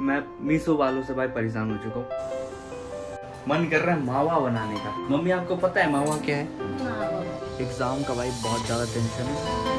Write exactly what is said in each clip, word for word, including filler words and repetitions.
मैं मीशो वालों से भाई परेशान हो चुका हूँ। मन कर रहा है मावा बनाने का। मम्मी आपको पता है मावा क्या है? एग्जाम का भाई बहुत ज्यादा टेंशन है।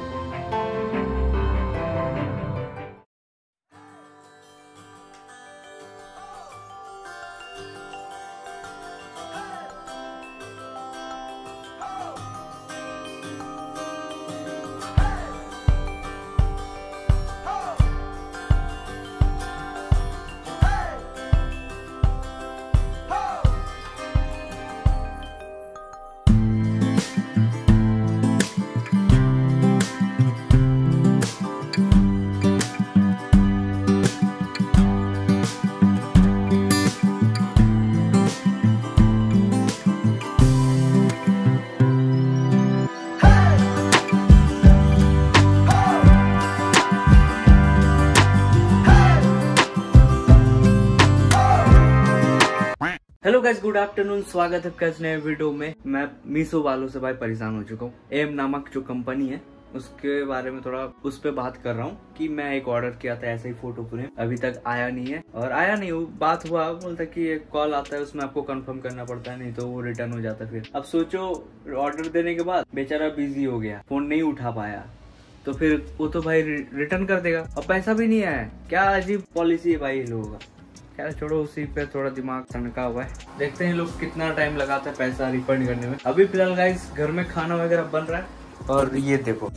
Hello guys, good afternoon. स्वागत है आपका इस नए वीडियो में। मैं मीशो वालों से भाई परेशान हो चुका हूँ। एम नामक जो कंपनी है उसके बारे में थोड़ा उस पर बात कर रहा हूँ कि मैं एक ऑर्डर किया था ऐसे ही फोटो फ्रेम, अभी तक आया नहीं है। और आया नहीं, वो बात हुआ, बोलता कि एक कॉल आता है उसमें आपको कंफर्म करना पड़ता है, नहीं तो वो रिटर्न हो जाता है। फिर अब सोचो, ऑर्डर देने के बाद बेचारा बिजी हो गया, फोन नहीं उठा पाया, तो फिर वो तो भाई रिटर्न कर देगा और पैसा भी नहीं आया। क्या अजीब पॉलिसी है भाई लोगों का। क्या छोड़ो, उसी पे थोड़ा दिमाग सनका हुआ है। देखते हैं लोग कितना टाइम लगाता है पैसा रिफंड करने में। अभी फिलहाल गाइस घर में खाना वगैरह बन रहा है और ये देखो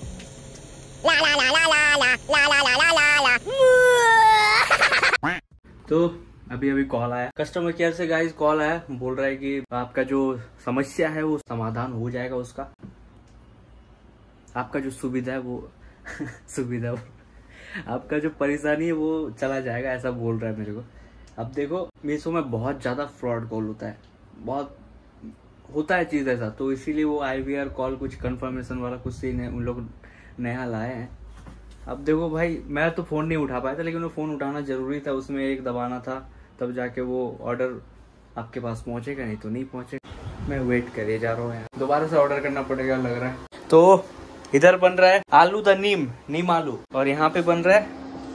तो अभी अभी कॉल आया कस्टमर केयर से गाइस। कॉल आया, बोल रहा है कि आपका जो समस्या है वो समाधान हो जाएगा उसका। आपका जो सुविधा है वो सुविधा वो आपका जो परेशानी है वो चला जाएगा, ऐसा बोल रहा है मेरे को। अब देखो, मीशो में बहुत ज्यादा फ्रॉड कॉल होता है, बहुत होता है चीज ऐसा, तो इसीलिए वो आईवीआर कॉल कुछ कंफर्मेशन वाला कुछ सीन है, उन लोग नया लाए हैं। अब देखो भाई, मैं तो फोन नहीं उठा पाया था, लेकिन वो फोन उठाना जरूरी था, उसमें एक दबाना था, तब जाके वो ऑर्डर आपके पास पहुंचेगा, नहीं तो नहीं पहुंचेगा। मैं वेट करे जा रहा हूँ, दोबारा से ऑर्डर करना पड़ेगा लग रहा है। तो इधर बन रहा है आलू द नीम नीम आलू, और यहाँ पे बन रहा है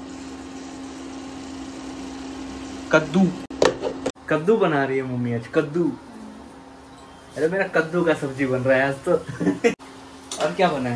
कद्दू। कद्दू बना रही है मम्मी आज, कद्दू। अरे मेरा कद्दू का सब्जी बन रहा है आज तो। और क्या बना है?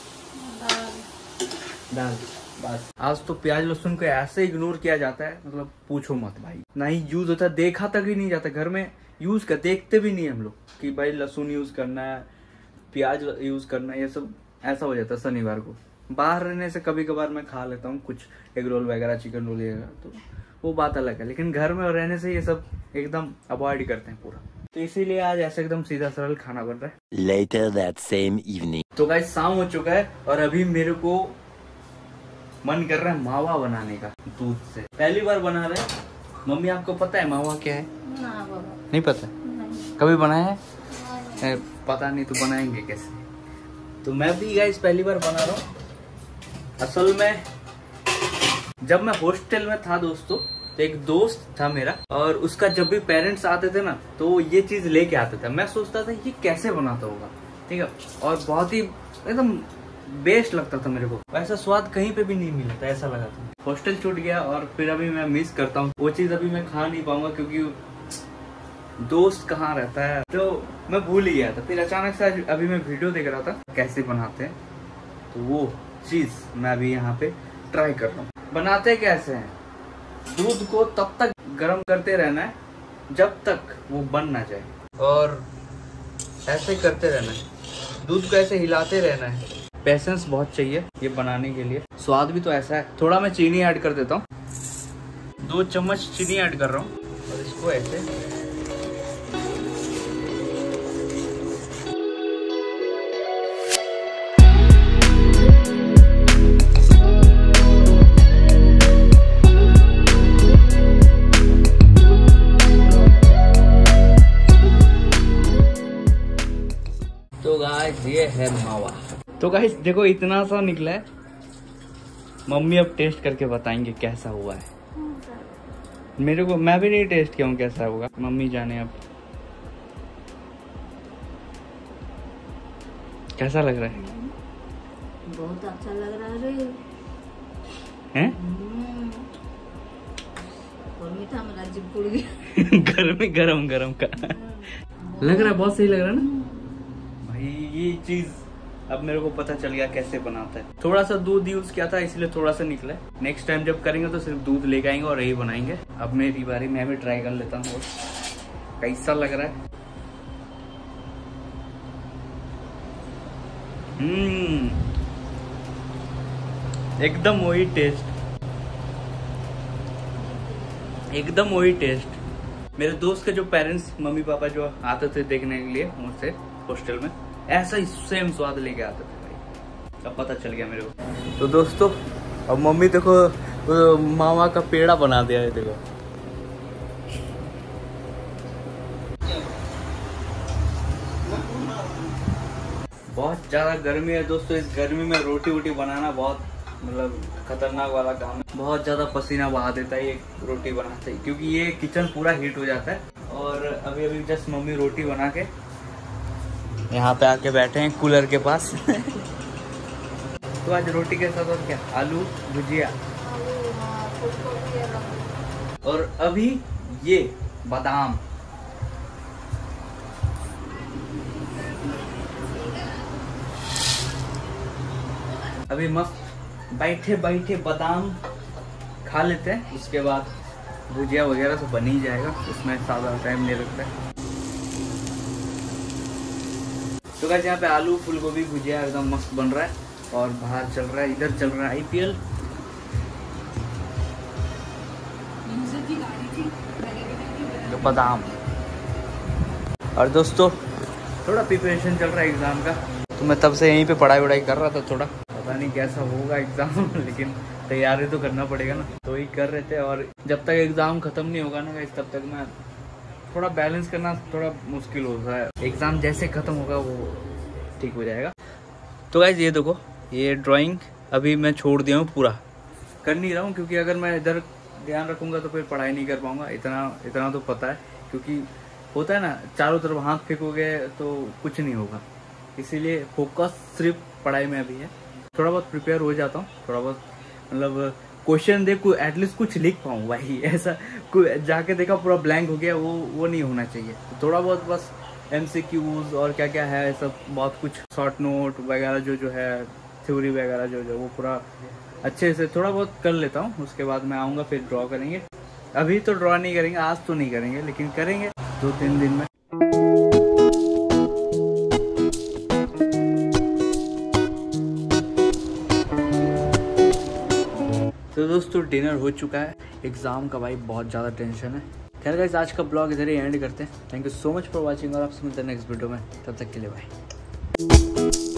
दाल। बस आज तो प्याज लहसुन को ऐसे इग्नोर किया जाता है, मतलब पूछो मत भाई। ना ही यूज होता, देखा तक ही नहीं जाता घर में, यूज कर देखते भी नहीं हम लोग कि भाई लहसुन यूज करना है, प्याज यूज करना है, ये सब ऐसा हो जाता है शनिवार को। बाहर रहने से कभी कभार मैं खा लेता हूँ कुछ एग रोल वगैरह, चिकन रोल वगैरह, तो वो बात अलग है, लेकिन घर में रहने से ये सब एकदम अवॉइड करते हैं पूरा। तो इसीलिए आज ऐसे एकदम सीधा सरल खाना बन रहा है। Later that same evening. तो गाइस शाम हो चुका है और अभी मेरे को मन कर रहा है मावा बनाने का दूध से। पहली बार बना रहे हैं। मम्मी आपको पता है मावा क्या है? ना बाबा, नहीं पता? नहीं। कभी बनाया है? ए, पता नहीं तो बनाएंगे कैसे? तो मैं भी गाइस पहली बार बना रहा हूँ। असल में जब मैं हॉस्टल में था दोस्तों, तो एक दोस्त था मेरा, और उसका जब भी पेरेंट्स आते थे ना, तो वो ये चीज लेके आते थे। मैं सोचता था ये कैसे बनाता होगा, ठीक है, और बहुत ही एकदम बेस्ट लगता था मेरे को। ऐसा स्वाद कहीं पे भी नहीं मिला था, ऐसा लगा था। हॉस्टल छूट गया और फिर अभी मैं मिस करता हूँ वो चीज। अभी मैं खा नहीं पाऊंगा क्योंकि दोस्त कहाँ रहता है, तो मैं भूल ही गया था। फिर अचानक से अभी मैं वीडियो देख रहा था कैसे बनाते हैं, तो वो चीज मैं अभी यहाँ पे ट्राई कर रहा हूँ। बनाते कैसे हैं? दूध को तब तक गर्म करते रहना है जब तक वो बन ना जाए, और ऐसे करते रहना है, दूध को ऐसे हिलाते रहना है। पेशेंस बहुत चाहिए ये बनाने के लिए। स्वाद भी तो ऐसा है। थोड़ा मैं चीनी ऐड कर देता हूँ, दो चम्मच चीनी ऐड कर रहा हूँ, और इसको ऐसे ये है मावा। तो गाइस देखो इतना सा निकला है। मम्मी अब टेस्ट करके बताएंगे कैसा हुआ है। मेरे को, मैं भी नहीं टेस्ट किया हूँ कैसा होगा, मम्मी जाने अब। कैसा लग रहा है? बहुत अच्छा लग रहा है रे। हैं? उड़ गया। गर्मी गरम गरम का लग रहा है, बहुत सही लग रहा है ना भाई। ये चीज अब मेरे को पता चल गया कैसे बनाता है। थोड़ा सा दूध यूज किया था इसलिए थोड़ा सा निकला है। नेक्स्ट टाइम जब करेंगे तो सिर्फ दूध लेके आएंगे और यही बनाएंगे। अब मेरी बारी, मैं भी ट्राई कर लेता हूँ कैसा लग रहा है। हम्म एकदम वही टेस्ट, एकदम वही टेस्ट। मेरे दोस्त के जो पेरेंट्स, मम्मी पापा जो आते थे देखने के लिए मुझसे हॉस्टल में, ऐसा ही सेम स्वाद लेके आते थे भाई। अब पता चल गया मेरे को। तो दोस्तों अब मम्मी देखो मामा का पेड़ा बना दिया है। देखो बहुत ज्यादा गर्मी है दोस्तों। इस गर्मी में रोटी वोटी बनाना बहुत मतलब खतरनाक वाला काम है। बहुत ज्यादा पसीना बहा देता है ये रोटी बनाते ही, क्योंकि ये किचन पूरा हीट हो जाता है। और अभी अभी जस्ट मम्मी रोटी बना के यहाँ पे आके बैठे हैं कूलर के पास। तो आज रोटी के साथ और क्या, आलू भुजिया, और अभी ये बादाम। अभी मस्त बैठे बैठे बादाम खा लेते हैं, उसके बाद भुजिया वगैरह तो बन ही जाएगा, उसमें ज़्यादा टाइम नहीं लगता है। तो गाइस यहाँ पे आलू फूल गोभी भुजिया एकदम मस्त बन रहा है। और बाहर चल रहा है, इधर चल रहा है आईपीएल। तो बादाम। और दोस्तों थोड़ा प्रिपरेशन चल रहा है एग्जाम का, तो मैं तब से यहीं पे पढ़ाई वढ़ाई कर रहा था। थोड़ा पता नहीं कैसा होगा एग्जाम, लेकिन तैयारी तो करना पड़ेगा ना, तो ही कर रहे थे। और जब तक एग्जाम खत्म नहीं होगा ना गाइस, तब तक मैं थोड़ा बैलेंस करना थोड़ा मुश्किल होता है। एग्जाम जैसे खत्म होगा वो ठीक हो जाएगा। तो गाइस ये देखो, ये ड्राइंग अभी मैं छोड़ दिया हूँ, पूरा कर नहीं रहा हूँ, क्योंकि अगर मैं इधर ध्यान रखूंगा तो फिर पढ़ाई नहीं कर पाऊंगा। इतना इतना तो पता है, क्योंकि होता है ना चारों तरफ हाथ फेंकोगे तो कुछ नहीं होगा। इसीलिए फोकस सिर्फ पढ़ाई में अभी है। थोड़ा बहुत प्रिपेयर हो जाता हूँ, थोड़ा बहुत मतलब क्वेश्चन देख को एटलीस्ट कुछ लिख पाऊँ भाई। ऐसा जाके देखा पूरा ब्लैंक हो गया, वो वो नहीं होना चाहिए। तो थोड़ा बहुत बस एमसीक्यूज और क्या क्या है सब, बहुत कुछ शॉर्ट नोट वगैरह जो जो है, थ्योरी वगैरह जो जो वो पूरा अच्छे से थोड़ा बहुत कर लेता हूँ। उसके बाद मैं आऊँगा, फिर ड्रॉ करेंगे। अभी तो ड्रॉ नहीं करेंगे, आज तो नहीं करेंगे, लेकिन करेंगे दो तीन दिन में। तो दोस्तों डिनर हो चुका है। एग्जाम का भाई बहुत ज़्यादा टेंशन है। खैर गाइस आज का ब्लॉग इधर ही एंड करते हैं। Thank you so much for watching, और आपसे मिलते हैं नेक्स्ट वीडियो में। तब तक के लिए बाय।